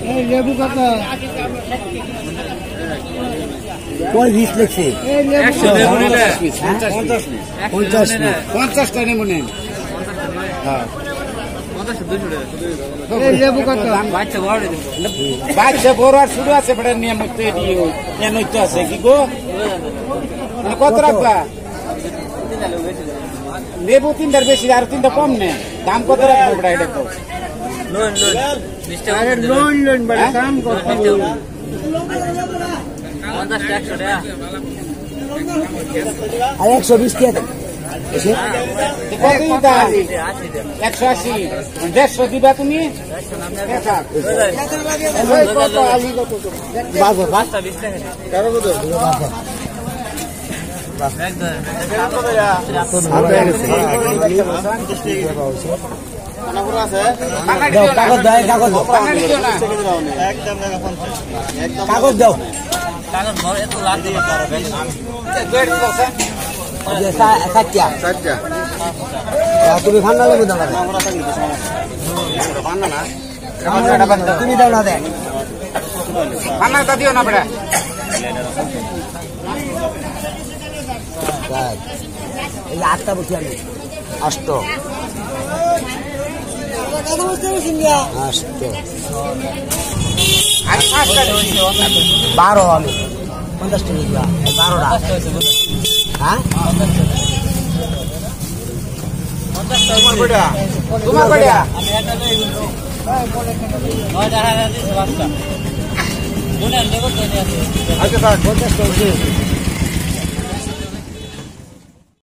লেবু কত? কয় পিস লিখছে? 50 টাকা নেব নেন। লেবু কত? বাচ্চা বড় আর শুরু আছে নিয়ম নৈত্য আছে কি গো কত রাখবা? লেবু 3টার বেশি আর 3টা কম নে দাম কত রাখবো এটা তো লোন দাম কত? 120 টাকা 180 150 দিবা তুমি? কাগজ দাও কাগজ দাও তুমি ঠান্ডা লেবু দাও তুমি দাও না দেখ ঠান্ডা দিও না বেড়া এই 8টা বসি আমি 8 12 আমি 50 টাকা 12টা হ্যাঁ তোমার কয়টা? আচ্ছা 50 টাকা